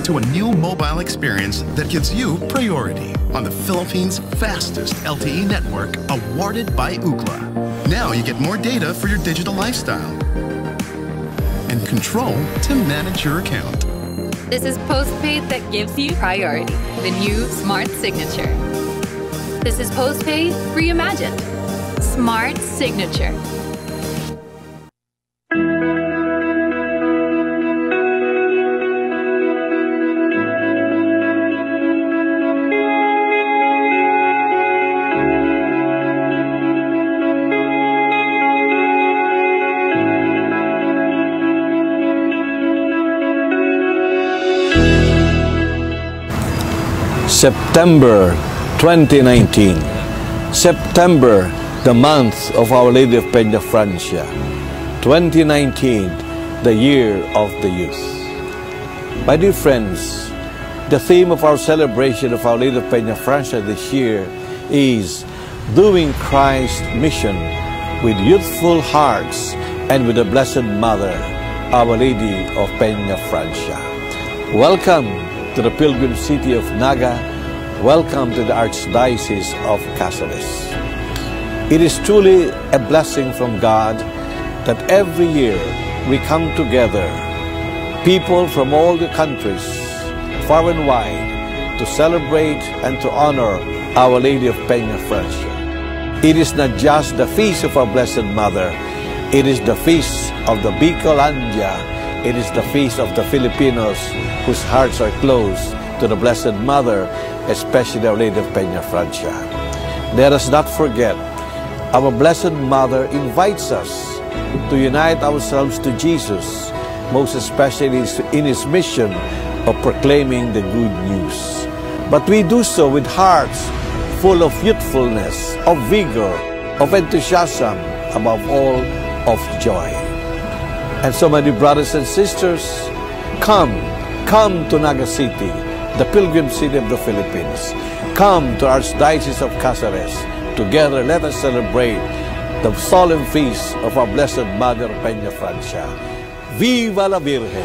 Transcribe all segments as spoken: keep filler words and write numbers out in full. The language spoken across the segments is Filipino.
to a new mobile experience that gives you priority on the Philippines' fastest L T E network, awarded by Ookla. Now you get more data for your digital lifestyle and control to manage your account. This is postpaid that gives you priority. The new Smart Signature. This is postpaid reimagined. Smart Signature. September twenty nineteen. September, the month of Our Lady of Peña Francia. twenty nineteen, the year of the youth. My dear friends, the theme of our celebration of Our Lady of Peña Francia this year is doing Christ's mission with youthful hearts and with the Blessed Mother, Our Lady of Peña Francia. Welcome to the pilgrim city of Naga. Welcome to the Archdiocese of Cáceres. It is truly a blessing from God that every year we come together, people from all the countries, far and wide, to celebrate and to honor Our Lady of Peña Francia. It is not just the feast of our Blessed Mother, it is the feast of the Bicolandia. It is the feast of the Filipinos whose hearts are close to the Blessed Mother, especially Our Lady of Peña Francia. Let us not forget, our Blessed Mother invites us to unite ourselves to Jesus, most especially in His mission of proclaiming the good news. But we do so with hearts full of youthfulness, of vigor, of enthusiasm, above all, of joy. And so, my dear brothers and sisters, come, come to Naga City, the pilgrim city of the Philippines. Come to Archdiocese of Cáceres. Together, let us celebrate the solemn feast of our Blessed Mother Peña Francia. Viva la Virgen!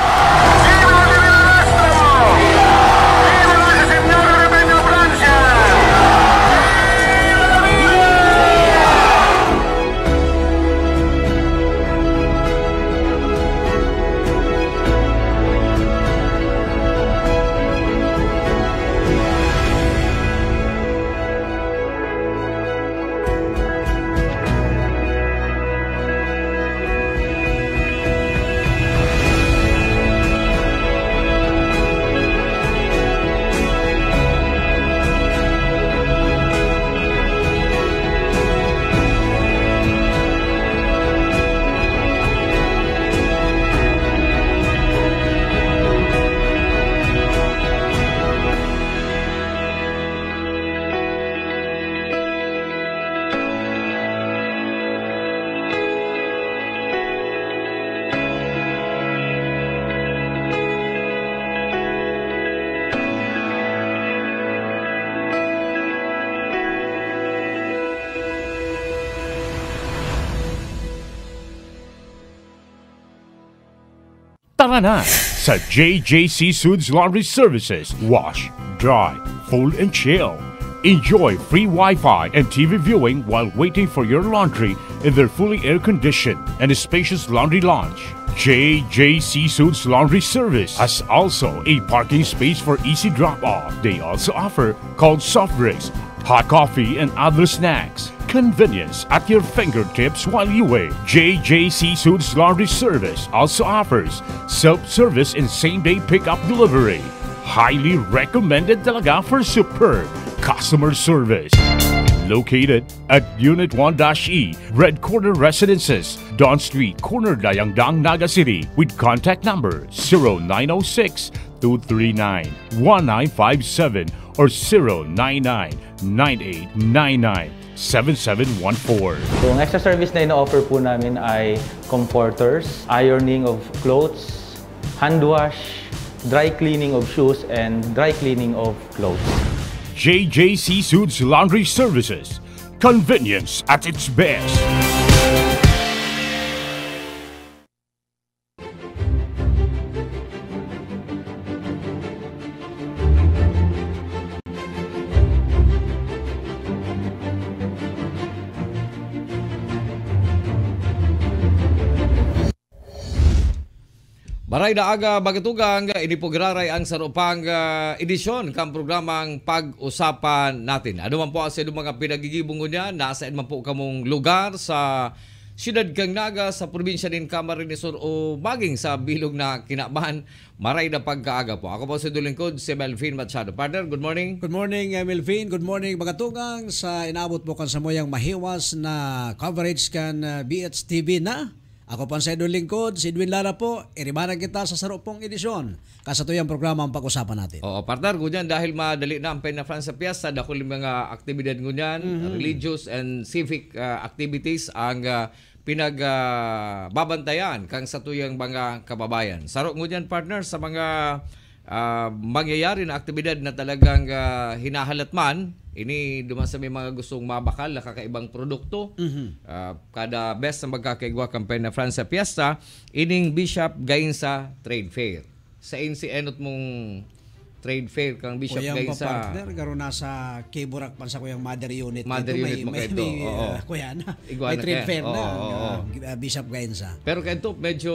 Tara na sa J J Seafoods Laundry Services. Wash, dry, fold, and chill. Enjoy free Wi-Fi and T V viewing while waiting for your laundry in their fully air-conditioned and spacious laundry lounge. J J Seafoods Laundry Service has also a parking space for easy drop-off. They also offer cold soft drinks, hot coffee, and other snacks. Convenience at your fingertips while you wait. J J Seafoods Laundry Service also offers self-service and same-day pickup delivery. Highly recommended talaga for superb customer service. Located at Unit one E, Red Corner Residences, Don Street, Corner Dayangdang, Naga City, with contact number zero nine zero six, two three nine, one nine five seven or zero nine nine, nine eight nine nine, seven seven one four. So, ang extra service na ina-offer po namin ay comforters, ironing of clothes, hand wash, dry cleaning of shoes, and dry cleaning of clothes. J J Seafoods Laundry Services. Convenience at its best. Maray na aga bagatugang ini po giraray ang sarupang uh, edisyon kang programang pag-usapan natin. Ano man po ang sa mga pinagigibong niya, nasa man po kamong lugar sa siyudad kang Naga sa probinsya din Camarines Sur o baging sa bilog na Kinabahan, maray na pagkaaga po. Ako po si Dulingkod, si Melvin Machado. Partner, good morning. Good morning, uh, Melvin. Good morning, bagatugang sa inabot po kan sa moyang mahiwas na coverage kan uh, B H T V na. Ako po ang Sedol Lingkod, si Edwin Lara po, irimanan kita sa sarupong edisyon. Kasatuyang programa ang pag-usapan natin. Oo, partner, ngunyan dahil madali na ang Peña Francia Fiesta, dahil mga aktibidad ngunyan, mm-hmm. religious and civic uh, activities ang uh, pinagbabantayan uh, kang satuyang mga kababayan. Sarok ngunyan, partner, sa mga uh, mangyayari na aktibidad na talagang uh, hinahalat man, ini duman sa may mga gustong mabakal na kakaibang produkto. Mm-hmm. Uh, kada best na magkakaigwa kampanya na Francia Fiesta, ining Bishop Gainsa Trade Fair. Sa insi enot mong trade fair kang Bishop Gainsa. Kuyang partner, garo nasa Kiburak pan sa kuyang mother unit. Mother ito, unit mo may, kayo. May, may, uh, kuya na. Iguana may trade kaya. fair Oo, na. oo, oo. Uh, Bishop Gainsa. Pero kayo medyo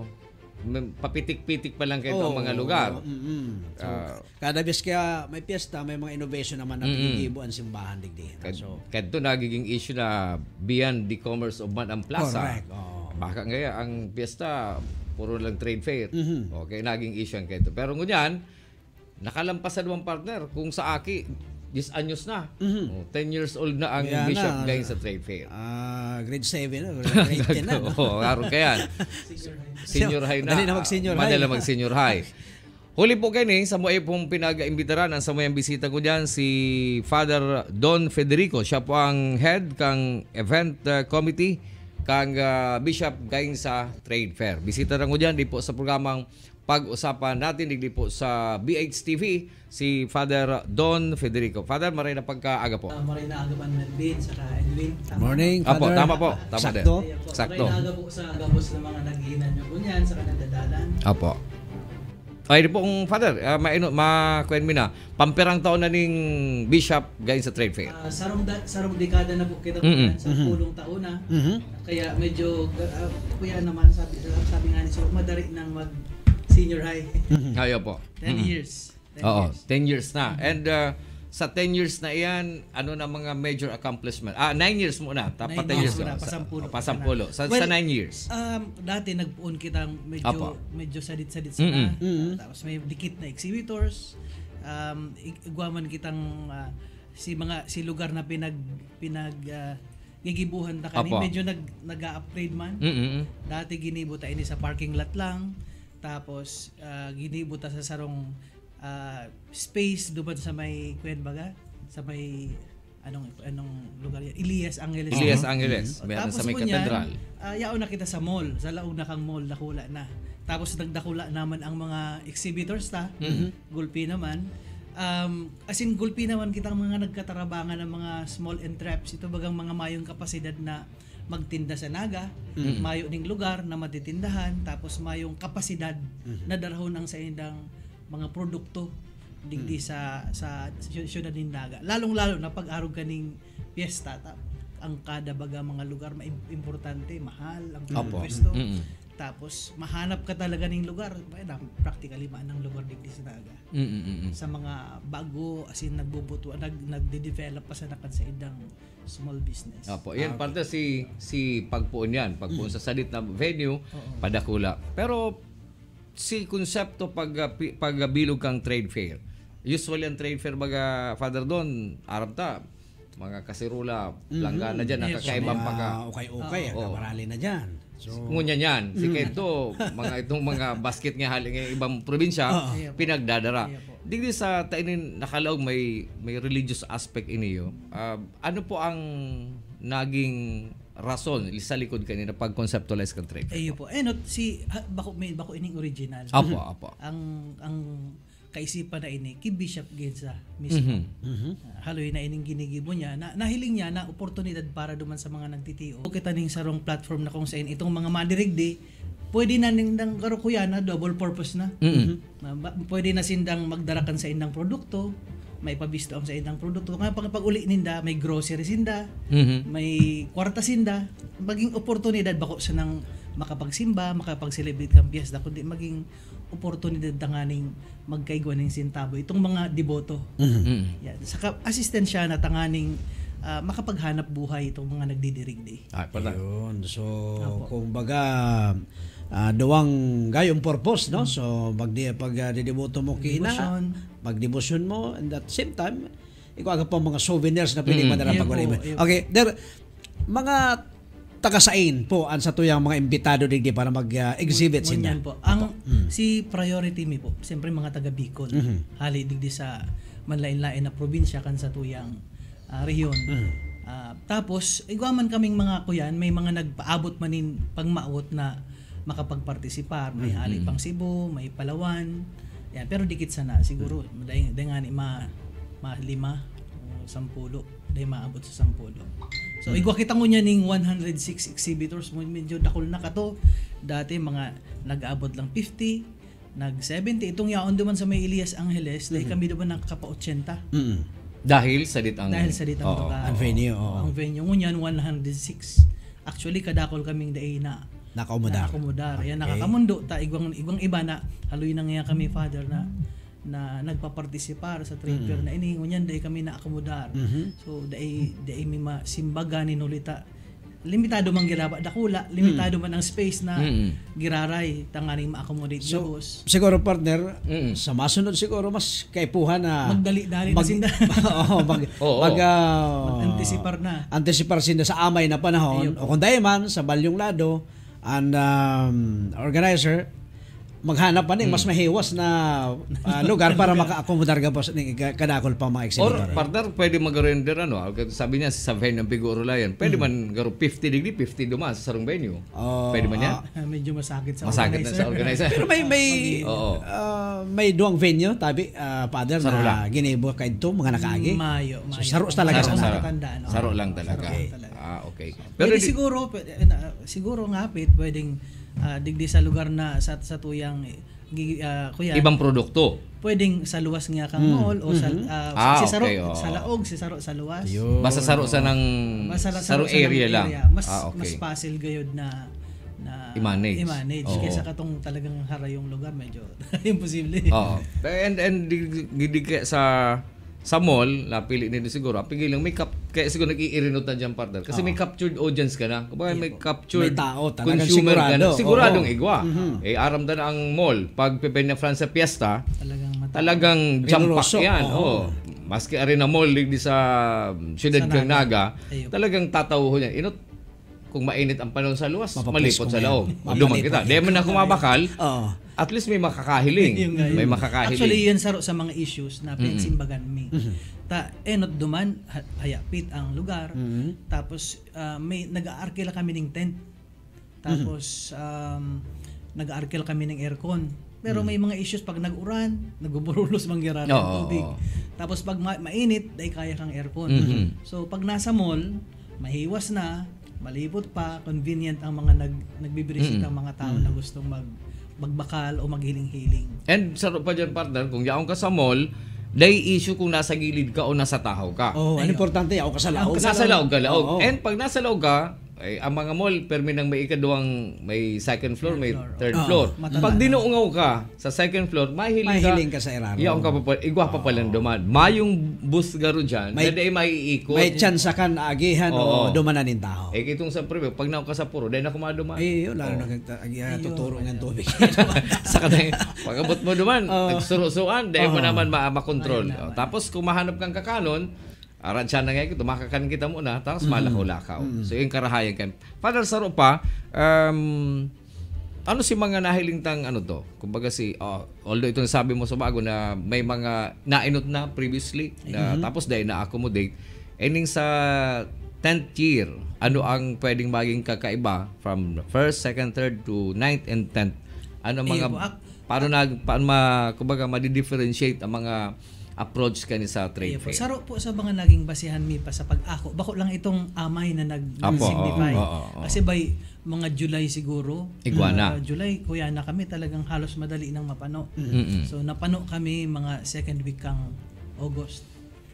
papitik-pitik pa lang kayo oh, ang mga lugar. Oh, mm-hmm. So, uh, kada bis kaya may piyesta, may mga innovation naman na mm-hmm. pinigibo ang simbahan digdi. So, kaya ito nagiging issue na beyond the commerce of man ang plaza. Correct. Oh. Baka ngaya ang piyesta puro lang trade fair. Mm-hmm. Okay, naging issue ang kayo. Pero ngunyan, nakalampasan mo ang partner kung sa aki ten anyos na. Mm-hmm. Oh, ten years old na ang Kaya Bishop na, Gainsa Trade Fair. Ah, uh, grade seven na, grade ten na. No? Oo, araw kaya. Senior high na. Madali na mag-senior high. Madali na mag-senior high. Huli po kayo sa mo ay pong pinag-imbitaran ang sa mo yung bisita ko dyan si Father Don Federico. Siya po ang head kang event uh, committee kang uh, Bishop Gainsa Trade Fair. Bisita rin ko dyan di po sa programang pag-usapan natin digdi po sa B H T V si Father Don Federico. Father, maray na pagkaaga po. Uh, maray na aga man Melvin saka Edwin. Good morning, Father. Apo, tama po. Tama Sakto. din. Sakto. Maray na aga po sa agabos ng mga naghihinan nyo kunyan saka nagdadalan. Apo. Ay po kung Father, uh, maino ma-kwen mi na. Pampirang taon na ning Bishop Gainsa Trade Fair. Uh, sarong da, sarong dekada na po kita mm-hmm. sa pulong taon na. Mm-hmm. Kaya medyo uh, kuya naman sabi sabi nga ni so madari nang mag senior high. Ayo po. ten mm-hmm. years. ten Oo, years. ten years na. Mm-hmm. And uh, sa ten years na iyan, ano na mga major accomplishment? Ah, nine years muna. Tapat ten years muna. na. Pasampulo. Sa, pasampulo. Sa, well, sa nine years. Um, dati nagpuon kitang medyo Apo. medyo sadit-sadit sa mm-hmm. mm-hmm. Tapos may dikit na exhibitors. Um, igwaman kitang uh, si mga si lugar na pinag pinag uh, gigibuhan ta kani medyo nag nag-upgrade man. Mm-hmm. Dati ginibo ta ini sa parking lot lang. Tapos uh, ginibo ta sa sarong uh, space duman sa may kwen baga sa may anong anong lugar yan Elias Angeles. Elias Angeles. Mm-hmm. Meron sa may katedral. Uh, yaon na kita sa mall, sa laog na kang mall dakula na. Tapos nagdakula naman ang mga exhibitors ta. Mm-hmm. Gulpi naman. Um, as in gulpi naman kitang mga nagkatarabangan ng mga small entraps. Ito bagang mga mayong kapasidad na magtinda sa Naga, mm-hmm. mayo ning lugar na matitindahan, tapos mayong kapasidad mm-hmm. na darahon ang sa indang mga produkto digdi mm-hmm. sa sa siyudad ning Naga. Lalong-lalo na pag-arog kaning piyesta ta, ang kada baga mga lugar importante, mahal ang pwesto. Mm-hmm. Tapos mahanap ka talaga ning lugar, na practically man ang lugar digdi sa Naga. Mm-hmm. Sa mga bago as in nagbubuto, nag nagde-develop pa sa nakan sa indang small business. Opo, yan okay. Parte si si pagpuon yan, pagpuon mm. sa salit na venue, uh-oh. Padakula. Pero si konsepto pag pagbilog kang trade fair. Usually ang trade fair baga Father Don, arab ta mga kasirula, mm-hmm. langgana diyan nakakaibang yes, pagka okay-okay, oh. Marali na diyan. So ngunya yan, si Kento, mga itong mga basket nga haling ng ibang probinsya, oh. Pinagdadara. Yeah, digdi sa tainin nakalaog may may religious aspect iniyo. Uh, ano po ang naging rason sa likod kanina pag conceptualize kang trade? Ayo po. Eh no, si ha, bako may bako ining original. Apo, apo. Ang ang kaisipan na ini kay Bishop Gainsa mismo. Mm-hmm. Mm-hmm. Uh, haloy na ining ginigibo niya na nahiling niya na oportunidad para duman sa mga nagtitiyo. Kita ning sarong platform na kung saan itong mga madirigdi pwede na ning dang karukuya na double purpose na. Mm-hmm. Uh, pwede na sindang magdarakan sa indang produkto, may pabisto sa indang produkto. Kaya pag pag-uli ninda, may grocery sinda, mm-hmm. may kwarta sinda, maging oportunidad bako sa nang makapagsimba, makapag-celebrate kang piyesta, kundi maging oportunidad na nga ning magkaigwa ng sintabo itong mga deboto. Mm. Yan. Saka assistant siya na tanganing ah, makapaghanap buhay itong mga nagdidirigdi. Ah, pala. Yun. So, Apo. kung baga, ah, duwang gayong purpose, no? So, pag, di, pag uh, didiboto mo kina, Devotion. magdebosyon mo, and at the same time, ikaw aga pa mga souvenirs na pwedeng Mm. madara Iya pag po, wala iya po. Okay, there, mga tagasain po an sa tuyang mga imbitado digdi para mag-exhibit uh, Ngunyan sila. po. Ang si priority mi po, siyempre mga taga Bicol. Hali digdi sa manlain-lain na probinsya kan sa tuyang ah, rehiyon. Ah, tapos igwaman kaming mga kuyan, may mga nagpaabot manin pangmaot na makapagpartisipar. May hali pang Cebu, may Palawan. Yan, pero dikit sana siguro. Dahil dahil nga ni ma, ma lima o sampulo. Dahil maabot sa sampulo. So igwa kita ko niya ning one hundred six exhibitors mo medyo dakol na kato. Dati mga nag-aabot lang fifty, nag seventy itong yaon duman sa may Elias Angeles dahil kami duman nakaka eighty. Mm. Dahil sa ditang Dahil sa ditang Oo. lugar. Ang venue, oo. Ang venue ngunyan one hundred six. Actually kadakol kaming daay na Nakaumudar. Nakakumudar. Yan Okay. nakakamundo ta igwang igwang iba na haluy na nga kami father na na nagpapartisipar sa trade fair na ini ngunyan dai kami na akomodar. So dai dai mi masimbaga ni nulita. Limitado man giraba dakula, limitado man ang space na Mm. giraray tanganing ma-accommodate So, gabos. siguro partner, Mm. sa masunod siguro mas kaipuhan na Magdali-dali na mag, sinda. Oo, mag, Oo. mag, ah, Mag-antisipar na. Antisipar sinda sa amay na panahon. Ayun. O kung dahil man, sa balyong lado, and um, organizer, maghanap pa ning mas mahiwas na ah, lugar para maka-accommodar gabos ning kadakol pa mga Or exhibitor. partner, pwede mag-render ano, sabi niya sa venue ng Bigoro Lion, pwede man garo fifty degree, fifty dumas sa sarong venue. Oh, Pwede man yan? Ah, medyo masakit sa Masakit na sa organizer. Pero may may Oo. ah, may duang venue tabi uh, father Saro na lang. ginibo kay to mga nakaagi. Mayo, So, mayo. saro talaga Saro, sa saro. Nakatandaan, oo. Saro lang talaga. Saro talaga. Ah, okay. Pero di- siguro pwede, eh, na- siguro ngapit pwedeng ah, digdi sa lugar na sa sa tuyang eh, gi- ah, kuya ibang produkto. pwedeng sa luwas nga kang mall o sa ah, Ah, si Saro okay, oo. sa laog si Saro sa luwas. Basta saro sa ng Mas sa- saro sa- sa area ng lang. Mas Ah, mas okay. facile gayod na na I-manage. i-manage. Oo. Kaysa katong talagang harayong lugar medyo imposible. Oo. And and di, di, di, kaya sa sa mall, napili nila siguro. Pigi lang may cap, kaya siguro nag-iirinot na dyan partner. Kasi may captured audience ka na. Kumbaga may captured May tao, talagang consumer ka na. sigurado. Siguradong Oo. igwa. Eh, aram na ang mall. Pag Pepe na France sa Fiesta, Talagang mata. talagang jump pack Pinuroso. yan. Oo. Oh. Maski arena mall di sa Ciudad Sa Kang Naga. Naga, Ayun. talagang tatawuhan yan. Inot, kung mainit ang panahon sa luwas, Mapaplis malipot mo sa yan. loob. Mapalipot Duman yan. kita. Di man na kumabakal, Oo. at least may makakahiling. Yung nga yun. May makakahiling. Actually, yun saro sa mga issues na pinsimbagan mi. Ta enot duman ha- hayapit ang lugar. Tapos ah, may nag-aarkila kami ng tent. Tapos um, nag-aarkila kami ng aircon. Pero may mga issues pag nag-uran, nagbuburulos mangyara ng Oo, tubig. oo. Tapos pag ma- mainit, dahil kaya kang aircon. Mhm. So pag nasa mall, mahiwas na, malibot pa, convenient ang mga nag nagbibirisita ang mga tao na gustong mag magbakal o maghiling-hiling. And saro pa dyan partner, kung yaong ka sa mall, day issue kung nasa gilid ka o nasa tahaw ka. Oh, ano importante ako ka sa laog. Nasa laog ka, laog. Oo. And pag nasa laog ka, ay, ang mga mall, permi nang may ikaduang, may second floor, may floor. third Oo. floor. Matanda Pag na. dinuungaw ka sa second floor, mahiling ka. Mahiling ka sa iraro. Yaong ka pa pa, igwa pa palang duman. Mayong bus garo dyan, May- may, na maiikot. May chance ka na agihan Oo. o dumanan ng tao. Eh, kitong sa preview, pag naw ka sa puro, dahil na kumaduman. Eh, yun, lalo na uh, tuturo ng tubig. sa kanay, pag abot mo duman, Oo. nagsurusuan, dahil mo Oo. naman ma- makontrol. Ayun naman. Tapos kung mahanap kang kakanon, aran siya na nga ito, makakanin kita muna, tapos malakaw-lakaw. So yung karahayan kan. Father Saro pa, um, ano si mga nahiling tang ano to? Kumbaga si, oh, although ito sabi mo sa bago na may mga nainot na previously, na, tapos dahil na-accommodate, ending sa tenth year, ano ang pwedeng maging kakaiba from first, second, third to ninth and tenth? Ano mga, Ayun po, ak- paano na, paano ma, kumbaga, ma-differentiate ang mga approach ka ni sa trade Ayun po. fair? Saro po sa mga naging basihan mi pa sa pag-ako. Bako lang itong amay na nag Apo, signify. oo, oo, oo. Kasi by mga July siguro. Iguana. uh, July, kuya na kami talagang halos madali nang mapano. Mm-mm. So napano kami mga second week kang August.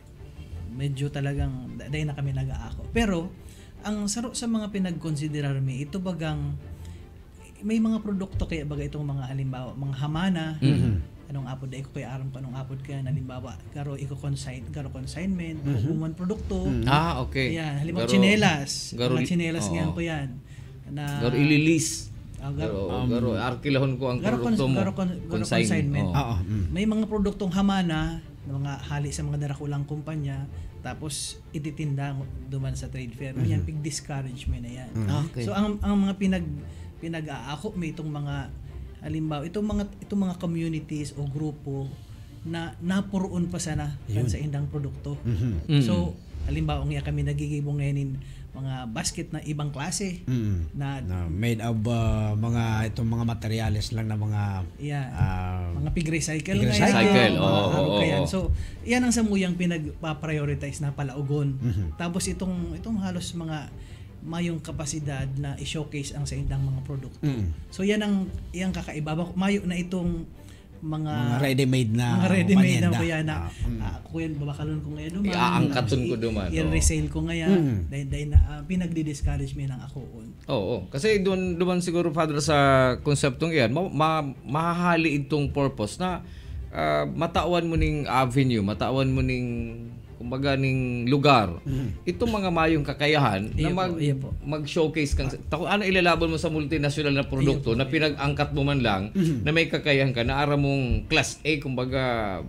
Medyo talagang dahil na kami nag-aako. Pero ang saro sa mga pinagkonsiderar mi, ito bagang may mga produkto kaya baga itong mga halimbawa mga hamana. Mm-hmm. Anong apod ay ko kaya aram ko anong apod kaya halimbawa karo iko consign karo consignment mm-hmm. kung produkto. Mm-hmm. Ah, okay. Yan, halimbawa chinelas. Garo, mga chinelas oh. ngayon ko yan. Na garo ililis. Uh, garo, um, garo arkilahon ko ang garo, produkto mo. Garo, garo Consign. consignment. Oh. Oo. Mm. May mga produktong hamana, mga hali sa mga darakulang kumpanya, tapos ititinda duman sa trade fair. Mm-hmm. Yan pig discouragement na yan. Mm-hmm. Okay. So ang ang mga pinag pinag-aako may itong mga halimbawa itong mga itong mga communities o grupo na napuroon pa sana kan sa indang produkto. Mm-hmm. So halimbawa nga kami nagigibong ngayon mga basket na ibang klase mm. na, na made of uh, mga itong mga materials lang na mga yeah, uh, mga pig recycle pig ngayon. recycle Oh, oh, oh, oh. So yan ang samuyang pinagpa-prioritize na palaugon. Mm-hmm. Tapos itong itong halos mga mayong kapasidad na i-showcase ang sa indang mga produkto. Mm. So yan ang iyang kakaiba. Mayo na itong mga mga ready-made na mga ready-made na panyenda. kuya na Ah, mm. uh, kuya babakalon ko ngayon duman. Iaangkaton ko duman. I-resale ko ngayon. Mm. Dahil dahil na uh, pinagdi-discourage mo ng ako. Oo, oh, kasi doon duman siguro Father sa konseptong iyan, ma, ma, mahahali itong purpose na uh, matawan mo ning avenue, matawan mo ning kumbaga ning lugar. Mm-hmm. Itong mga mayong kakayahan iya na mag po, iya po. mag-showcase kang tako ano ilalaban mo sa multinational na produkto iya po, na pinag-angkat mo man lang mm-hmm. na may kakayahan ka na ara mong class A kumbaga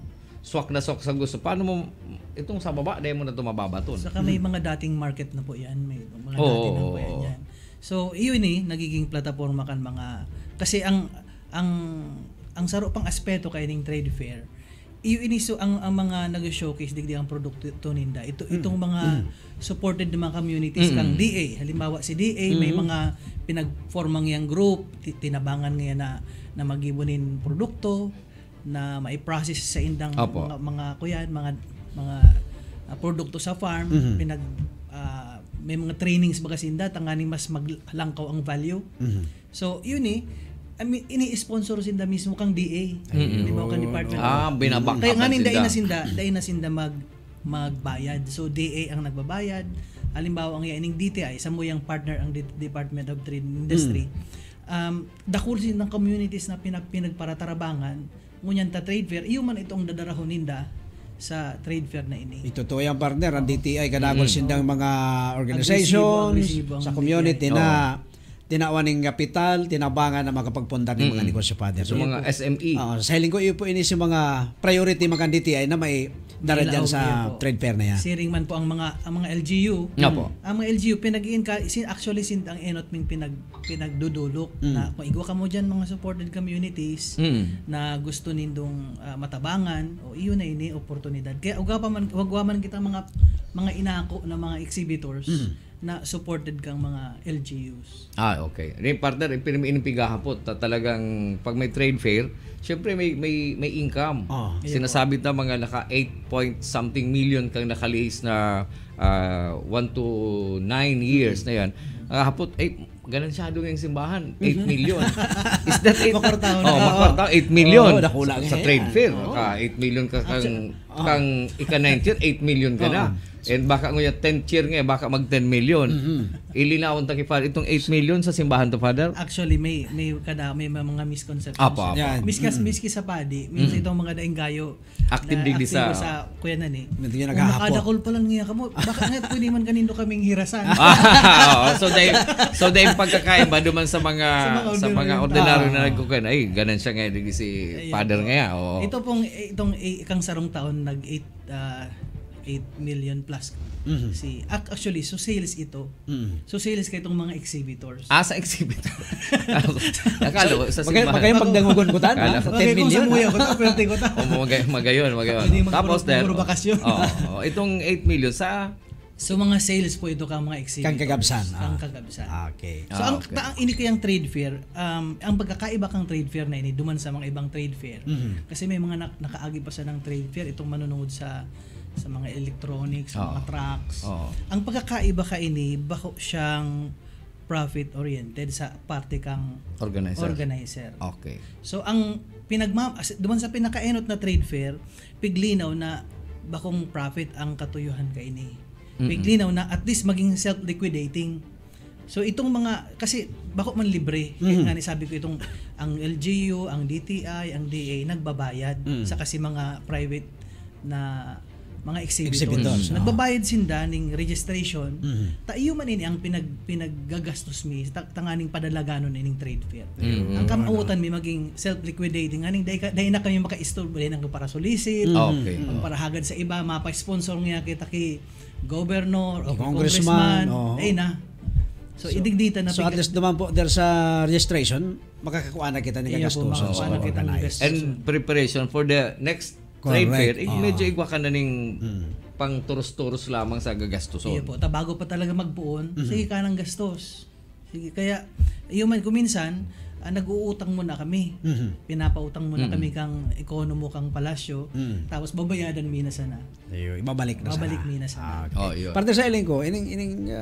swak na swak sa gusto. Paano mo itong sa baba dahil mo na ito mababaton? Saka may mga dating market na po yan, may mga oh, dating na po yan, yan. So iyon eh nagiging plataporma kan mga kasi ang ang ang saro pang aspeto kay ning trade fair iyon iniso ang ang mga nag-showcase digdi ang produkto to ninda ito itong mga mm. supported ng mga communities mm. kang D A halimbawa si D A mm. may mga pinagformang yang group tinabangan nga na na magibonin produkto na mai-process sa indang Apo. mga mga kuyan mga mga uh, produkto sa farm mm-hmm. pinag uh, may mga trainings baga sinda tangani mas maglangkaw ang value mm-hmm. so yun eh I mean, ini-sponsor sinda mismo kang D A. Mm-hmm. Di ba kang department? Ah, binabangkapan kaya nga sinda. Kaya na sinda, dahil na sinda mag, magbayad. So, D A ang nagbabayad. Halimbawa, ang yaning D T I, sa mo yung partner ang D- Department of Trade and Industry. Mm. Um, dakul sin ng communities na pinag, pinagparatarabangan, ngunyan ta trade fair, iyo man itong dadarahon ninda sa trade fair na ini. Ito to yung partner, ang D T I, kadagol mm. sindang mga Agresibo, organizations agresibo sa ang community D T I. na tinawaning kapital, tinabangan na makapagpundar ng mga negosyo father. So, mga S M E. Uh, sa hiling ko, iyo po ini si mga priority mga D T I na may dara dyan sa trade fair na yan. Siring man po ang mga ang mga L G U. Nga po. Ang mga L G U pinag-iin ka sin actually sin ang enot ming pinag pinagdudulok Mm. na kung igwa ka mo diyan mga supported communities Mm. na gusto nindong uh, matabangan o iyon na ini oportunidad. Kaya uga pa man wagwa man kita mga mga inako na mga exhibitors mm. na supported kang mga L G Us. Ah, okay. Rin partner, pinimipigahan po ta talagang pag may trade fair, syempre may may may income. Oh. Sinasabi ta mga naka eight point something million kang nakalihis na uh, one to nine years na yan. Uh, hapot ay ganun siya yung simbahan, eight million. Is that eight? Makwartaon na. Oh, makwartaon, eight million. Oh, nakula sa, sa trade fair. Ka eight million ka kang kang ika-ninth year, eight million ka na. And baka nguya tenth year nga baka mag ten million. Mm-hmm. Ilinawon ta kay Father itong eight million sa simbahan to Father. Actually may may kada may mga misconceptions. Apa, apa. Yan. Miskas Mm. miski sa padi, minsan itong mga daing gayo Active na digdi aktibo sa- sa kuya na ni. Medyo Kung naghahapo. makadakol pa lang niya kamo, baka nga pwede man kanindo kaming hirasan. Ah, so dahil so dahil pagkakaiba duman sa mga Sa mga sa mga ordinaryo ordinaryo tao. na nagkukan ay ganun siya nga digi si Ayan Father po. nga. Oh. Ito pong itong eh, ikang sarong taon nag eight uh, eight million plus Mhm. si ac- actually so sales ito. Mm. So sales kay itong mga exhibitors. Ah, sa exhibit. Akala ko sa Magay simbahan. magay magdangugon ko tan Kala ha? ko- ten million. Kung sa muya ko to, pero ko ta. Oh, magay magayon, magayon. Hindi magpuro- Tapos then, magpuro bakasyon. oh, oh, itong eight million sa So mga sales po ito kang mga exhibitors. Kang kagabsan, ah. Kang kagabsan. Okay. So Ah, ang okay. ta- ang ini kayang trade fair, um ang pagkakaiba kang trade fair na ini duman sa mga ibang trade fair. Mhm. Kasi may mga nak- nakaagi pa sa ng trade fair itong manonood sa sa mga electronics, sa Oo. mga trucks. Oo. Ang pagkakaiba ka ini bako siyang profit oriented sa parte kang organizer. organizer. Okay. So ang pinagma as- duman sa pinakaenot na trade fair, piglinaw na bakong profit ang katuyuhan ka ini. Piglinaw na at least maging self-liquidating. So itong mga, kasi bako man libre, Mhm. kaya nga ni sabi ko itong ang L G U, ang D T I, ang D A nagbabayad Mm. sa kasi mga private na mga exhibitors. Exhibitors, oo. Nagbabayad sinda ning registration. Mhm. Ta iyo man ini ang pinag pinaggagastos mi ta, tanganing padalaganon ining trade fair. Mm. Ang kamautan mi maging self-liquidating aning dai ka- dai na kami maka-store dai nang para solicit. Okay. Pag para hagad sa iba mapa-sponsor niya kita ki governor o Congressman, congressman, oo. ay na. So, idigdita na So at least naman po there sa registration, makakakuha na kita ni Iya po, kagastusan makakuha sa na kita ng organize. gastos. And preparation for the next trade Correct. fair, eh, Oo. medyo igwa ka na ning pang turos-turos lamang sa gagastuson. Iya po, ta bago pa talaga magpuon, sige ka ng gastos. Sige, kaya iyo man kuminsan ah, nag-uutang muna kami. Pinapautang muna kami kang ekonomo kang palasyo, tapos babayadan mi na sana. Ayun, ibabalik na Babalik sana. mi na sana. Ah, Oh, yun. Parte sa iling ko, ining ining uh,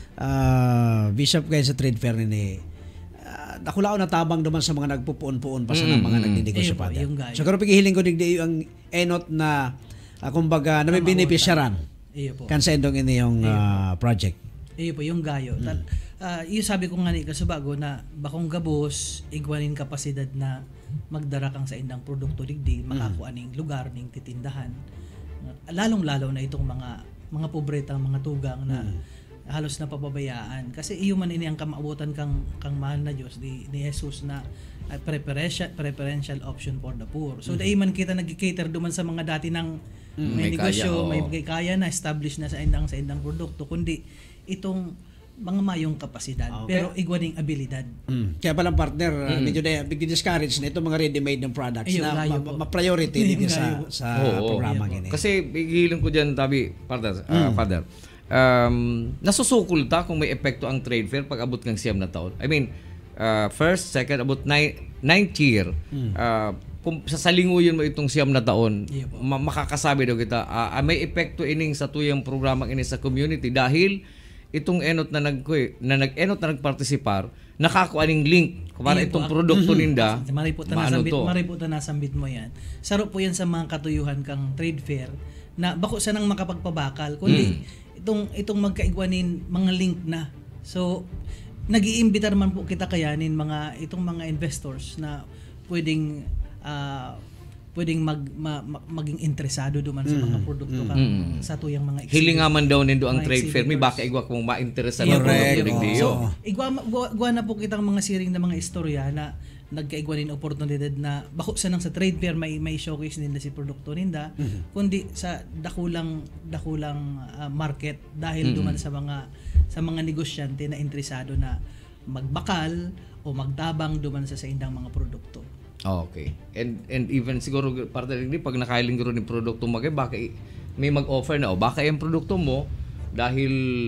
uh, bishop kayo sa trade fair ni uh, nakulao na tabang duman sa mga nagpupuon-puon pa sa Mm, mga mm. nagdinegosyo Ayun po, pa. yung gayo. So karon pigihiling ko digdi ang enot na uh, kumbaga na may benepisyaran Iyo po. kan sa endong ini yung uh, project. Iyo po, yung gayo. Mm. Tal, ah, iyo sabi ko nga ni kasubago na bakong gabos, igwanin kapasidad na magdara kang sa indang produkto digdi, makakuha ning lugar ning titindahan. Lalong-lalo na itong mga mga pobretang mga tugang na halos na pababayaan. Kasi iyo man ini ang kamaabutan kang kang mahal na Dios di ni Jesus na uh, preferential preferential option for the poor. So dai man kita nag-cater duman sa mga dati ng may may negosyo, kaya, oo. may may kaya na establish na sa indang sa indang produkto kundi itong mga mayong kapasidad Okay. pero igwaning abilidad. Mm. Kaya palang partner, uh, medyo na medyo discourage na itong mga ready-made ng products Ayun, na layo ma- po. ma- ma-priority Ayun, dito sa layo. sa Oo. programa Ayun po. gini. Kasi bigilin ko diyan tabi, father, ah, father. Um, nasusukol ta kung may epekto ang trade fair pag abot ng siyam na taon. I mean, uh, first, second, about nine, ninth year, uh, kung sasalinguyon mo itong siyam na taon, Iya po. ma- makakasabi daw kita, ah, ah, may epekto ining sa tuyang programa ini sa community dahil itong enot na nag na nag-enot na nagpartisipar, nakakuha ning link para Ayun po, itong ak- produkto ninda. Maripot na maano nasambit, to. maripot na nasambit mo yan. Saro po yan sa mga katuyuhan kang trade fair na bako sa nang makapagpabakal kundi itong itong magkaigwanin mga link na. So nag-iimbita naman po kita kayanin mga itong mga investors na pwedeng ah, pwedeng mag ma- ma- maging interesado duman sa mga produkto kang sa tuyang mga exhibit. Hilingaman daw nindo ang Mga trade fair, may exhibitors. baka igwa kung ma-interesa Iya ng po, produkto iya po. digdi So, yo. igwa, igwa, igwa na po kitang mga siring na mga istorya na nagkaigwanin oportunidad na bako sa nang sa trade fair may may showcase nila si produkto ninda kundi sa dakulang dakulang ah, market dahil duman sa mga sa mga negosyante na interesado na magbakal o magtabang duman sa sa indang mga produkto. Okay. And and even siguro parte rin pag nakailing guro ni produkto mo kay baka i- may mag-offer na o baka yung produkto mo dahil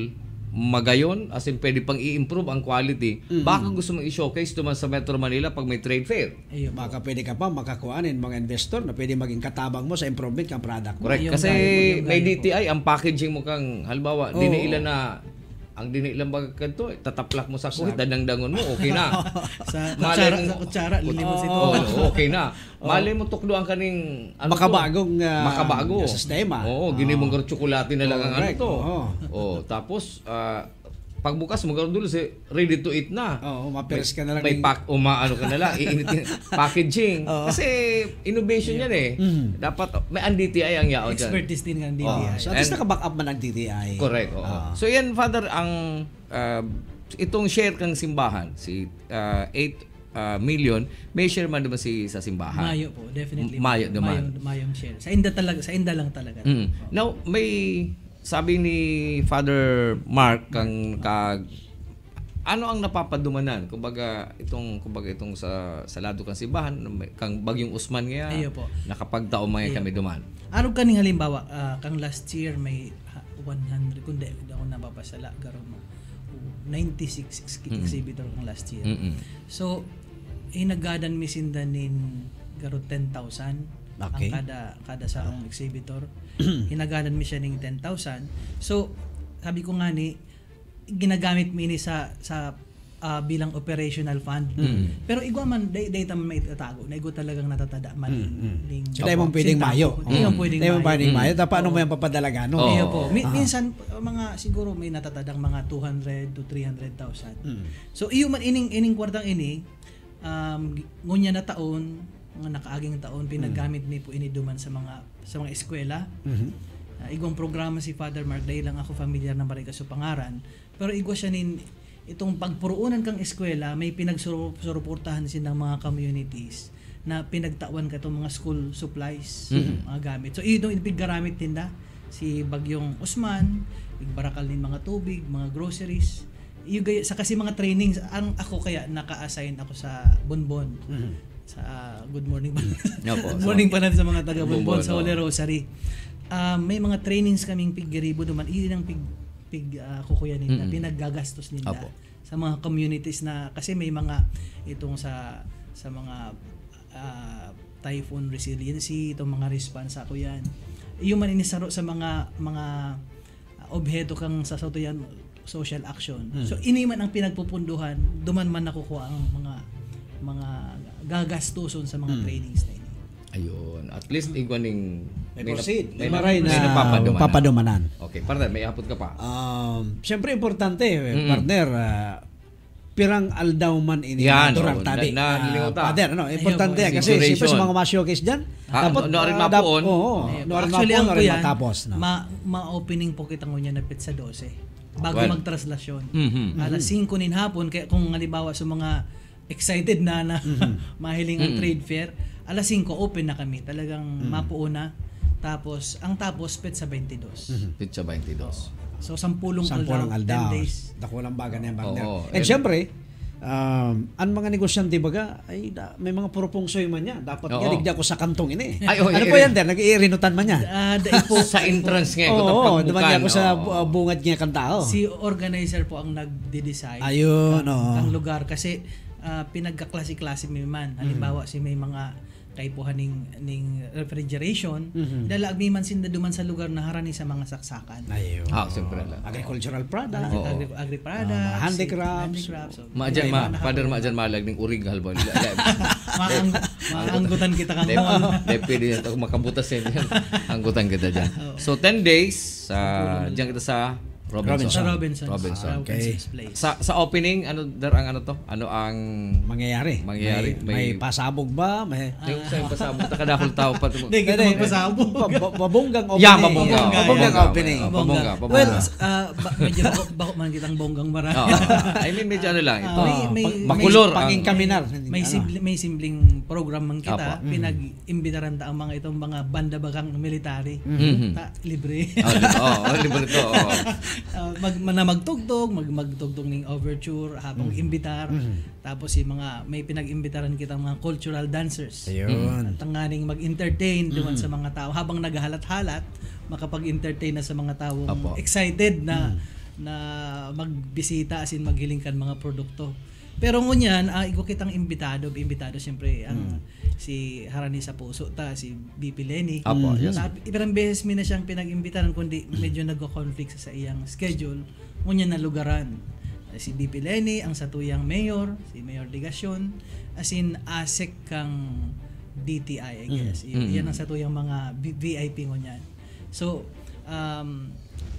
magayon as in pwede pang i-improve ang quality, baka gusto mong i-showcase duman sa Metro Manila pag may trade fair. Ayun. Baka pwede ka pa makakuhanin mga investor na pwede maging katabang mo sa improvement ng product mo. Correct. Yung Kasi gayo, yung may gayo D T I ang packaging mo kang halimbawa, Oo. diniilan na ang diniilan ba kanto, tataplak mo sa kuhit, danang-dangon mo, okay na. Sa Malay kutsara, mo- sa kutsara, lilimos ito. Oo, okay na. Malay mo tukduan ka ning ano to? Makabagong, ah, makabago sistema. Oo, ginimong oh. tsokolate na lang ang ano Correct, to. oo. Oh, tapos ah, pagbukas mo garo dulo si ready to eat na. Oo, mapiris ka na lang May ng- pack o maano ka na lang, iinitin packaging. Kasi innovation yan eh. Dapat may ang D T I ang yao diyan. Expertise din ng D T I. Oo. So at least And- naka-back up man ang D T I. Correct. Oo. Ah. So yan father ang uh, itong share kang simbahan si uh, eight uh, million may share man naman si sa simbahan. Mayo po, definitely. Mayo naman. Mayo, mayong share. Sa inda talaga, sa inda lang talaga. Mm. Now may sabi ni Father Mark kang kag ano ang napapadumanan kumbaga itong kumbaga itong sa sa lado kang simbahan may- kang Bagyong Usman nga Ayo po. nakapagtao mga Ayo kami duman. Ano kaning halimbawa, ah, kang last year may ha, one hundred, kundi hindi ako nababasala, garo mo. ninety-six ex- exhibitor kang last year. Mm-mm. So, hinagadan mi sindanin garo ten thousand Okay. ang kada kada sa ang exhibitor. Hinagadan mi siya ning ten thousand. So, sabi ko nga ni ginagamit mi ni sa sa ah, bilang operational fund. Pero igwa man day data man may itatago na igwa talagang natatada man ning So, dahil mong pwedeng mayo. Hindi mo pwedeng Dahil mong pwedeng mayo. mayo. Tapos paano mo yung papadalaga? No? Iyo po. Mi- minsan uh, mga siguro may natatadang mga two hundred to three hundred thousand. So iyo man ining ining kwartang ini um gi- ngunya na taon, mga nakaaging taon pinagamit mi po ini duman sa mga sa mga eskwela. Uh, igwang programa si Father Mark dahil lang ako familiar ng Barangay Kasupangaran. Pero igwa siya nin itong pagpuruunan kang eskwela, may pinagsuportahan sin ng mga communities na pinagtawan ka itong mga school supplies, mga gamit. So ito ipiggaramit tinda si Bagyong Usman, igbarakal nin mga tubig, mga groceries. Iyo gaya sa kasi mga trainings ang ako kaya naka-assign ako sa Bonbon. Sa Good Morning Yeah po, Good Morning pa sa mga taga Bonbon, Bonbon sa Holy oh. Rosary. Um, may mga trainings kaming piggeribo duman, iyon ang pig pig uh, kukuyanin na pinaggagastos nila Apo. sa mga communities na kasi may mga itong sa sa mga uh, typhoon resiliency, itong mga response ako yan. Iyo man inisaro sa mga mga uh, obheto kang sa soto yan social action. So ini man ang pinagpupunduhan, duman man nakukuha ang mga mga gagastuson sa mga trainings na ini. Ayun. At least igwa ning May proceed. may, May maray na napapadumanan. papadumanan. Okay, partner, may apot ka pa. Um, Siyempre, importante, eh, partner, ah, pirang aldaw man ini Yan, durang oh, tabi. na- nalilimutan. Ah, partner, ano, importante Ayun yan po, kasi duration. siyempre sa mga ma-showcase dyan, Ah, dapat no- no rin ah, dap- mapuon. Oo, Ayun. no rin Actually, mapuon, ang no rin kuyan, matapos. No? ma, ma-opening po kita ngunya na pitsa dose bago Well. magtraslasyon. Mhm. Alas singko nin hapon, kaya kung halimbawa sa mga excited na na mahiling ang trade fair, alas singko open na kami. Talagang mapuo na. Tapos, ang tapos, petsa twenty-two. Pitsa twenty-two. So, sampulong Sampulong aldaw, aldaw. ten days. Dakulang baga na yan, partner. Oo. And And- siyempre, um, ang mga negosyante baga, ay da, may mga propongsoy man yan. Dapat Oo. nga digdi ako sa kantong ini. Ay, oh, ano i- po yan, der? Nag-iirinutan man yan. Ah, dahil po, Sa entrance nga, Oo, oh, duman niya ako sa bu- bungad niya kantao. si organizer po ang nagde-decide. Ayun, ang, oo. ang lugar kasi uh, pinagkaklase-klase may man. Halimbawa si may mga kaipuhan ning ning refrigeration, Mhm. dala agmi man sinda duman sa lugar na harani sa mga saksakan. Ayun. Ah, siyempre lang. Agricultural product. Oo. Agri, agri products, Ah, handicrafts. handicrafts. So, Maajan ma, may mga father maajan malag ning urig halbon. Maang, maanggutan kita kang mall. Dep pwede yan ako makabutas yan. Anggutan kita dyan. So ten days sa diyan kita sa Robinson. Sa Robinson's. Robinson. Sa Okay. Robinson's Place. Sa sa opening ano dar ang ano to? Ano ang Mangyayari. Mangyayari. May, may May- pasabog ba? May... yung sa yung pasabot na kadakol tao pa to. Hindi, kita Hindi, magpasabog. pa- pa- Pabonggang opening. Yeah, pabongga. Yeah, Pabonggang opening. Oh, pabongga, pabongga. Well, uh, ba- medyo bako, bako man kitang bonggang marami. Oo. I mean medyo ano lang ito. Ah, may- may- Makulor ang Panging kaminar. May Ano? simple, may simpleng program man kita, Apo. pinag-imbitaran ta ang mga itong mga banda bagang military. Mhm. Ta, libre. Oh, libre- oh, oh, libre to. Oh. Uh, mag na magtugtog, mag magtugtog ning overture habang imbitar. Tapos yung mga may pinag-imbitaran kitang mga cultural dancers. Ayun. Tanganing mag-entertain duman sa mga tao habang naghahalat-halat, makapag-entertain na sa mga tao Apo. excited na na magbisita asin maghiling kan mga produkto. Pero ngunyan, ah, igo kitang imbitado, imbitado siyempre ang si Harani sa puso ta, si B P Lenny. Apo, yes. Sa ilang beses mi na siyang pinag-imbitaran kundi medyo nagko-conflict sa iyang schedule. Ngunyan na lugaran. Si B P Lenny, ang satuyang mayor, si Mayor Digasyon, as in ASEC kang D T I, I guess. Y- Yan ang satuyang mga V- VIP ngunyan. So, um,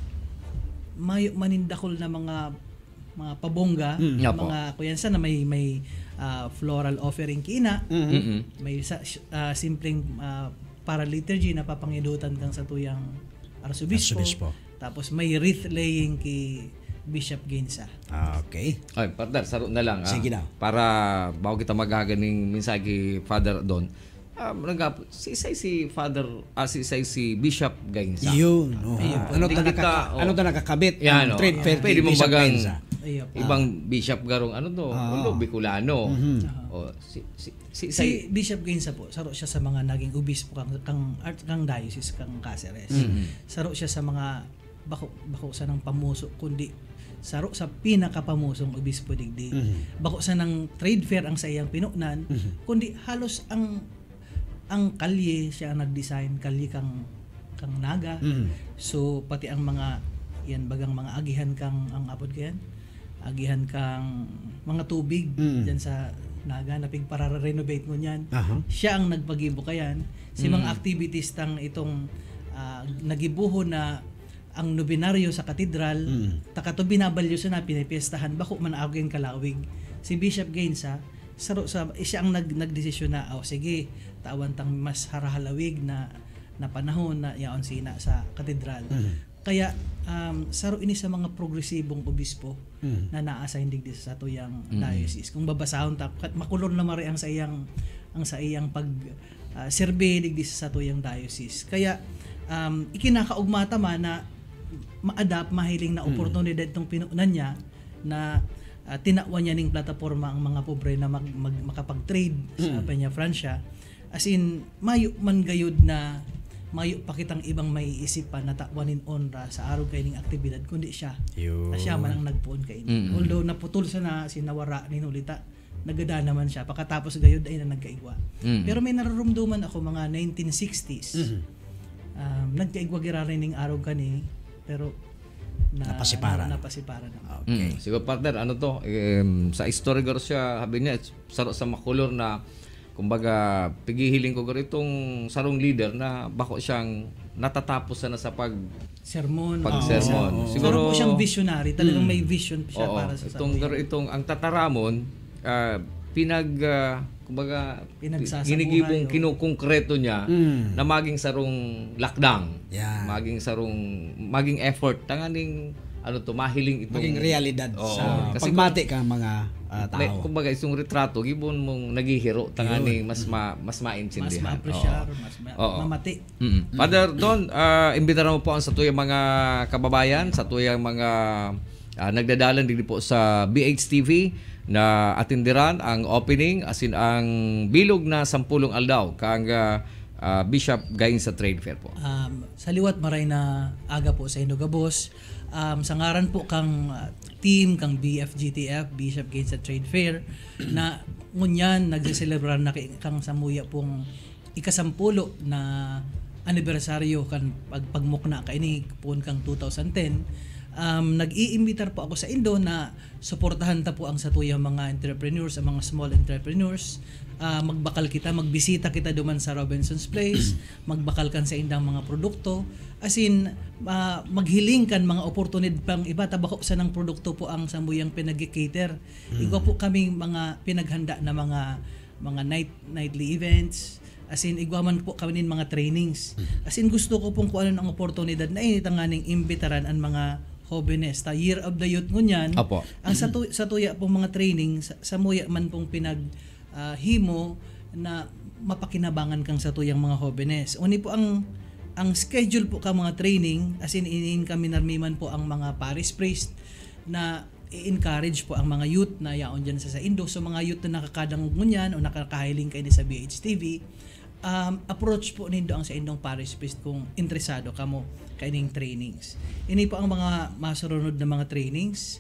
may manindakol na mga mga pabongga, Mm. Apo. mga kuyansa na may may ah, floral offering kina, Mhm. may sa, ah, simpleng ah, para liturgy na papangidutan kang sa tuyang arsobispo. Arsobispo. Tapos may wreath laying kay Bishop Ginsa. Okay. Ay, partner, saro na lang. ah. Sige daw. Para bago kita magaganing minsan kay Father Don. Ah, nagap si isay si Father ah, si isay si Bishop Gainsa. Yun. Oh. Ano Hindi ta kita, nakaka- oh. ano ta nakakabit Yan, ang oh. trade fair Pwede ni mo Bishop bagang Benza. Ayun. ibang bishop garong ano to? Ah. Ulo Bicolano. Mhm. O si si si, Si isay- Bishop Ginsa po, saro siya sa mga naging obispo kang kang, art, kang diocese kang Caceres. Mhm. Saro siya sa mga bako bako sa ng pamuso kundi saro sa pinakapamusong obispo digdi. Bako sa ng trade fair ang sa iyang pinunan, kundi halos ang ang kalye siya ang nag-design, kalye kang kang naga. Mhm. So pati ang mga yan bagang mga agihan kang ang apod kayan agihan kang mga tubig Mm. dyan sa naganapig para renovate mo niyan. Aha. Siya ang nagpagibo kayan. Si Mm. mga activities tang itong ah, nagibuho na ang nobinaryo sa katedral, Mm. takato binabalyo sa na pinapiestahan bako man aging kalawig. Si Bishop Gainsa saro sa siya ang nag nagdesisyon na oh sige tawan tang mas harahalawig na na panahon na yaon sina sa katedral. Kaya um, saro ini sa mga progresibong obispo Mm. na naa sa hindi sa tuyang diocese. Kung babasahon ta kat makulor na mari ang sa iyang ang sa iyang pag uh, serbe digdi sa tuyang diocese. Kaya um, ikinakaugmata man na ma-adapt mahiling na oportunidad tong pinunan niya na uh, tinawa niya ning plataporma ang mga pobre na mag, mag, makapag-trade sa Peña Francia. As in, mayo man gayud na mayo pa kitang ibang maiisip pa na takwanin onra sa araw kay ning aktibidad kundi siya. Yun. Na siya man ang nagpuon kay ini. Mm. Although naputol sa na sinawara ni Nulita, nagada naman siya pagkatapos gayud ay na nagkaigwa. Mm. Pero may nararamdaman ako mga nineteen sixties. Um, nagkaigwa girarin ning araw kani pero na, Napasiparan. Na, napasiparan na. Okay. Mm. Siguro partner, ano to, um, sa history garo siya, habi niya, saro sa makulor na, kumbaga, pigihiling ko garo itong sarong leader na bako siyang natatapos na sa pag Sermon. pag-sermon. Oo. Siguro, Siguro po siyang visionary, talagang may vision siya oo, para sa itong garo itong, ang tataramon, ah, pinag, ah, kumbaga, Pinagsasabuhay, ginigibong oh. kinukongkreto niya Mm. na maging sarong lakdang. Yeah. Maging sarong, maging effort. Tanganing, ano to, mahiling itong... Maging realidad Oo. sa Kasi pagmati ka mga ah, May, tao. kumbaga isang retrato gibon mong nagihiro tangani mas ma, mas mas maintindihan. ma-appreciate, mas ma- Oo. mamati. Mm. Father Don, uh, imbitahan mo po ang sa tuyang mga kababayan, sa tuyang mga uh, nagdadalan din po sa B H T V na atindiran ang opening asin ang bilog na sampulong aldaw kang uh, uh, Bishop gayon sa trade fair po. Um, sa liwat maray na aga po sa Indogabos. Um, sa ngaran po kang uh, team, kang B F G T F, Bishop Gates at Trade Fair, na ngunyan nagsiselebrar na kay- kang samuya pong ikasampulo na anibersaryo kan pag pagmukna kay ni pun kang two thousand ten. Um, nag-iimbitar po ako sa Indo na suportahan ta po ang satuyang mga entrepreneurs, ang mga small entrepreneurs. Ah, magbakal kita, magbisita kita duman sa Robinson's Place, magbakal kan sa indang mga produkto. As in, ah, maghiling kan mga oportunidad pang iba, tabako sa ng produkto po ang samuyang pinag-cater. Igwa po kaming mga pinaghanda na mga mga night nightly events. As in, igwaman po kami nin mga trainings. As in, gusto ko pong kung ano ang oportunidad na initanganing imbitaran ang mga Jóvenes, ta Year of the Youth ngunyan. Apo. Ang sa, tu- sa tuya pong mga training, sa, sa muya man pong pinag ah, himo na mapakinabangan kang sa tuyang mga jóvenes. Uni po ang ang schedule po ka mga training, as in iniin kami narmiman po ang mga parish priest na i-encourage po ang mga youth na yaon dyan sa sa Indo. So mga youth na nakakadang ngunyan o nakakahiling kayo sa B H T V, um, approach po nindo ang sa indong parish priest kung interesado ka mo kaining trainings. Ini po ang mga masurunod na mga trainings.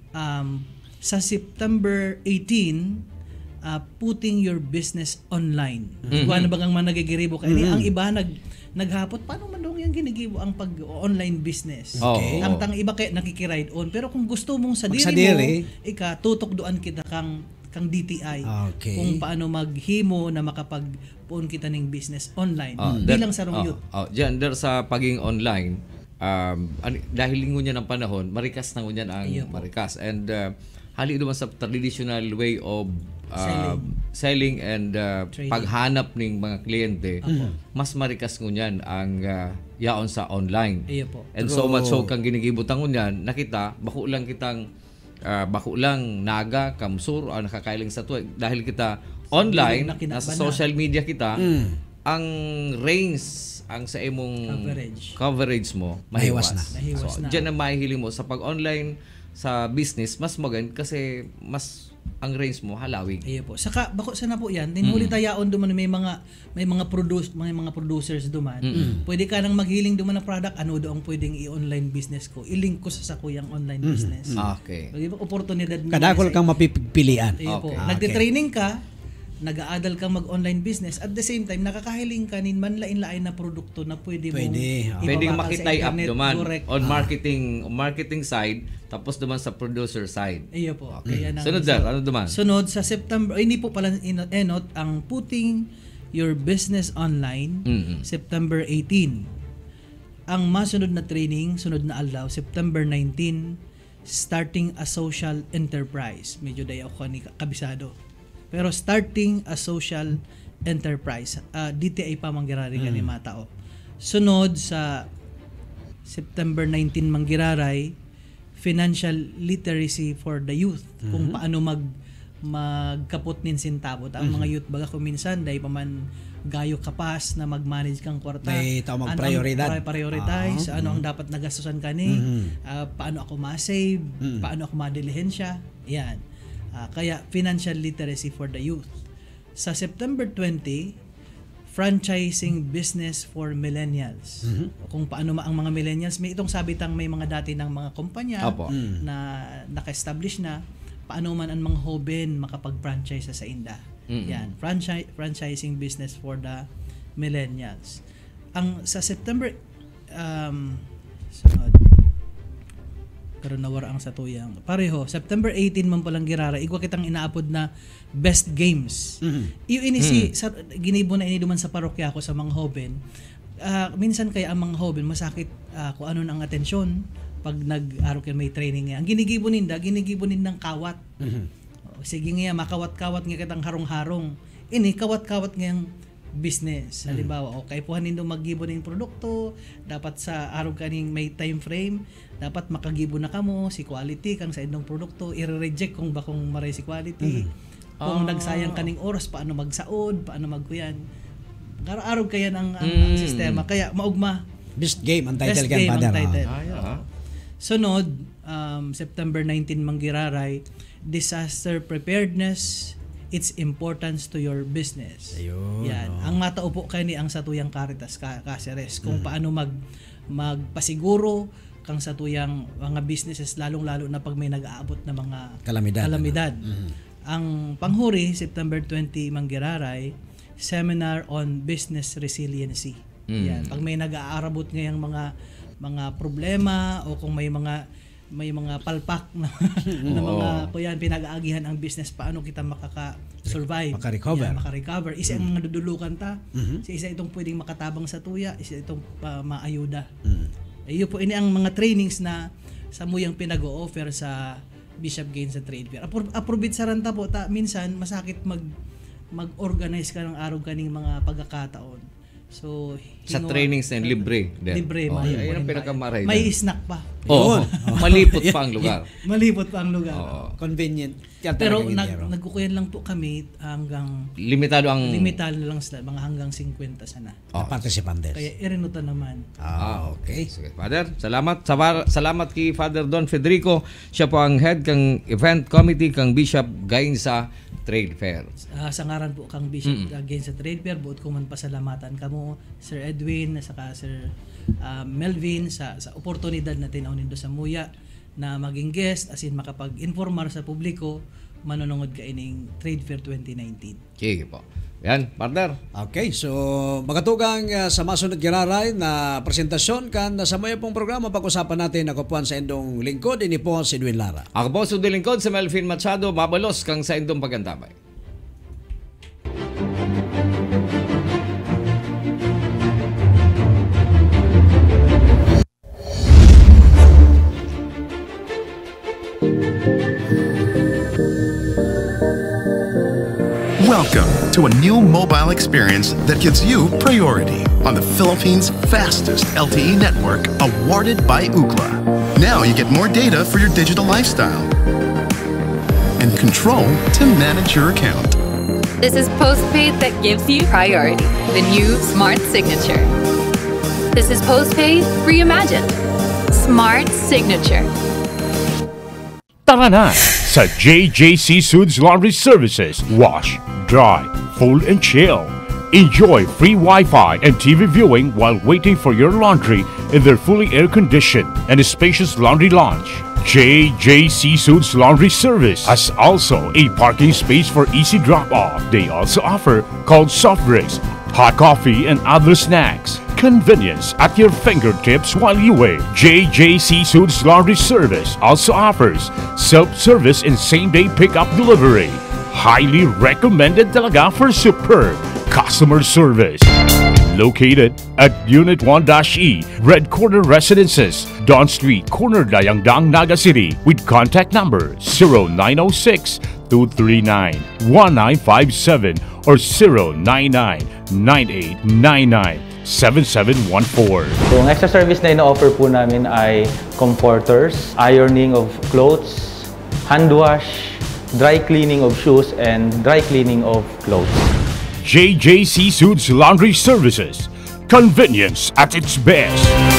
Um, sa September eighteen, uh, putting your business online. Mm-hmm. Kung ano bang ang managigiribo ka. Mm-hmm. Ang iba nag naghapot, paano man daw yung ginigibo ang pag-online business? Okay. Ang tang iba kay nakikiride on. Pero kung gusto mong sa diri Magsadiri. mo, ika, tutok doan kita kang kang D T I. Okay. Kung paano maghimo na makapag-puon kita ning business online. Oh, Bilang that- sarong oh, youth. Oh, diyan der sa paging online, um an- dahil lingon niya ng panahon, marikas na ngunyan ang Ayun po. marikas and uh, hali duman sa traditional way of uh, Selling. selling and uh, Trading. paghanap ning mga kliyente, mas marikas ngunyan ang uh, yaon sa online. Iyo po. And so much so kang ginigibutang ngunyan, nakita bako lang kitang uh, bako lang naga kamsur o nakakailing sa tuwa dahil kita online na kinabana. nasa social media kita ang range ang sa imong Coverage. coverage mo Mahiwas mahiwas, na. Mahiwas so, na. diyan na mahihiling mo sa pag-online sa business mas magan kasi mas ang range mo halawig. Iyo po. Saka bako sana po yan. Tinuli tayaon duman may mga may mga produce may mga producers duman. Pwede ka nang maghiling duman ng product ano do ang pwedeng i-online business ko. I-link ko sa sakuyang online business. Ah, okay. Di ba oportunidad mo Kadakol sa- kang mapipilian. Iyo po. Okay. Nagte-training ka, nag-aadal kang mag-online business, at the same time, nakakahiling ka nin manlain-lain na produkto na pwede mo Pwede, oh. Pwedeng ibabakal sa makitay up internet. duman Correct. on marketing marketing side, tapos duman sa producer side. Iyo po. Kaya na, Sunod sir, ano duman? Sunod sa September, ay, hindi po pala ino- enot ang putting your business online, Mm-mm. September eighteen. Ang masunod na training, sunod na aldaw, September nineteen, starting a social enterprise. Medyo dayo ako ni kabisado. Pero starting a social enterprise, uh, D T I pa manggiraray ka ni matao. Sunod sa September nineteen manggiraray, financial literacy for the youth. Kung paano mag magkapot nin sintabo. Ang mga youth baga kung minsan dahil pa man gayo kapas na mag-manage kang kwarta. May tao Ano ang mag-prioridad. pri- prioritize, Ah, ano ang dapat nagastusan ka ni, ah, paano ako ma-save, paano ako madilihensya. Yan. Ah, kaya financial literacy for the youth. Sa September twenty, franchising business for millennials. Kung paano ma- ang mga millennials, may itong sabitang may mga dati ng mga kumpanya Apo. na naka-establish na, paano man ang mga hoben makapag-franchise sa inda. Yan, franchise franchising business for the millennials. Ang sa September um sunod karon nawara ang satuyang. Pareho, September eighteen man palang girara, igwa kitang inaapod na best games. Iyo ini si sa, ginibo na ini duman sa parokya ko sa mga hoben. Ah, minsan kaya ang mga hoben masakit ah, kung ano ang atensyon pag nag-aro kayo may training nga. Ang ginigibo ninda, ginigibo nindang kawat. O, sige nga, makawat-kawat nga kitang harong-harong. Ini, kawat-kawat nga yung business. Halimbawa, o kay puhan nindo maggibo ning produkto, dapat sa araw kaning may time frame, dapat makagibo na kamo si quality kang sa indong produkto, i-reject kung bakong maray si quality. Kung nagsayang kaning oras, paano magsaod, paano magkuyan. Araw-araw kaya ang, ang, ang sistema. Kaya maugma. Best game ang title Best kan game ang Father. title. Ah, yeah. Sunod, um, September nineteen manggiraray, disaster preparedness, its importance to your business. Ayun, Yan. oh. Ang mataupo kay ni ang satuyang Caritas ka Caceres kung paano mag magpasiguro kang satuyang mga businesses, lalong-lalo na pag may nag-aabot na mga Kalamidad, kalamidad. ano? Ang panghuri, September twenty manggiraray, seminar on business resiliency. Yan. Pag may nag-aarabot ngayang mga mga problema o kung may mga may mga palpak na, na mga kuyan pinag-aagihan ang business, paano kita makaka-survive, Maka-recover. Yan, maka-recover. Isa ang mga dudulukan ta, isa itong pwedeng makatabang sa tuya, isa itong uh, maayuda. Iyo po ini ang mga trainings na sa muyang pinag-o-offer sa Bishop Gaines sa Trade Fair. Appro- Approbate sa ranta po ta, minsan masakit mag mag-organize ka ng araw kaning mga pagkakataon. So, Sa hingo- trainings na yun, libre. din. Libre. Oh, may, ayun ang pinakamaray. may din. snack pa. Oo. Malipot pa ang lugar. Malipot pa ang lugar. Oo. Convenient. Kaya Pero talagang nag, Indero. nagkukuyan lang po kami hanggang Limitado ang... limitado na lang sila, mga hanggang fifty sana. Na participantes. Kaya irinuta naman. Ah, okay. Sige, Father, salamat. Sabar, salamat kay Father Don Federico. Siya po ang head kang event committee kang Bishop Gaines sa Trade Fair. Ah, sa ngaran po kang Bishop again sa Trade Fair, buot ko man pasalamatan kamo Sir Edwin saka Sir ah, Melvin sa sa oportunidad na tinawon nindo sa Muya na maging guest as in makapag-informar sa publiko manunungod ka ining Trade Fair twenty nineteen. Sige po. Yan, partner. Okay, so magatugang uh, sa masunod giraray na presentasyon kan sa maya pong programa pag-usapan natin ako po sa indong lingkod, ini po si Edwin Lara. Ako po sa lingkod sa Melvin Machado, mabalos kang sa indong pagandamay. Welcome to a new mobile experience that gives you priority on the Philippines' fastest L T E network, awarded by Ookla. Now you get more data for your digital lifestyle and control to manage your account. This is postpaid that gives you priority. The new Smart Signature. This is postpaid reimagined. Smart Signature. Tara na sa J J C Suds Laundry Services. Wash, dry, fold, and chill. Enjoy free Wi-Fi and T V viewing while waiting for your laundry in their fully air-conditioned and spacious laundry lounge. J J Seafoods Laundry Service has also a parking space for easy drop-off. They also offer cold soft drinks, hot coffee, and other snacks. Convenience at your fingertips while you wait. J J Seafoods Laundry Service also offers self-service and same-day pickup delivery. Highly recommended talaga for superb customer service. Located at Unit one E, Red Corner Residences, Don Street, Corner Dayangdang, Naga City, with contact number zero nine zero six, two three nine, one nine five seven or zero nine nine, nine eight nine nine, seven seven one four. So, ang extra service na ino-offer po namin ay comforters, ironing of clothes, hand wash, dry cleaning of shoes, and dry cleaning of clothes. J J Seafoods Laundry Services. Convenience at its best.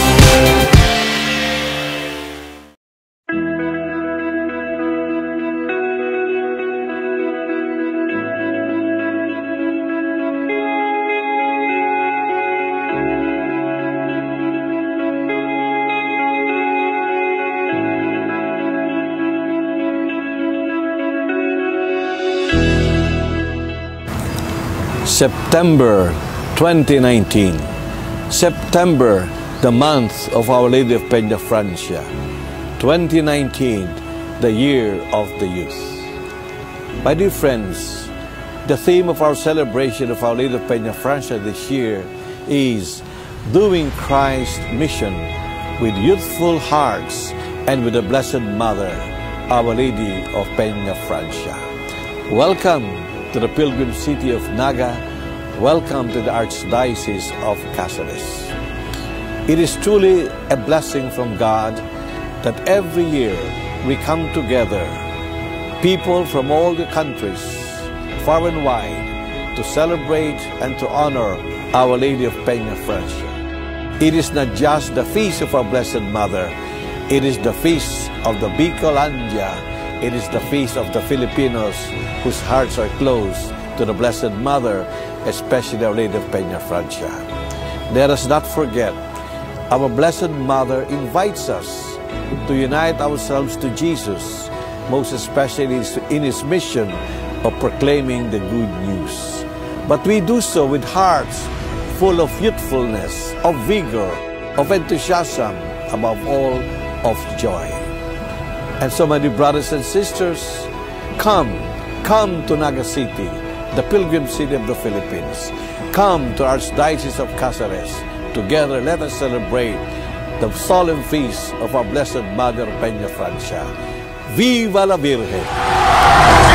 September twenty nineteen. September, the month of Our Lady of Peña Francia. twenty nineteen, the year of the youth. My dear friends, the theme of our celebration of Our Lady of Peña Francia this year is doing Christ's mission with youthful hearts and with the Blessed Mother, Our Lady of Peña Francia. Welcome to the pilgrim city of Naga. Welcome to the Archdiocese of Cáceres. It is truly a blessing from God that every year we come together, people from all the countries, far and wide, to celebrate and to honor Our Lady of Peña Francia. It is not just the feast of our Blessed Mother, it is the feast of the Bicolandia. It is the feast of the Filipinos whose hearts are close to the Blessed Mother, especially Our Lady of Peña Francia. Let us not forget, our Blessed Mother invites us to unite ourselves to Jesus, most especially in His mission of proclaiming the good news. But we do so with hearts full of youthfulness, of vigor, of enthusiasm, above all, of joy. And so, my dear brothers and sisters, come, come to Naga City, the pilgrim city of the Philippines. Come to Archdiocese of Cáceres. Together, let us celebrate the solemn feast of our Blessed Mother Peña Francia. Viva la Virgen!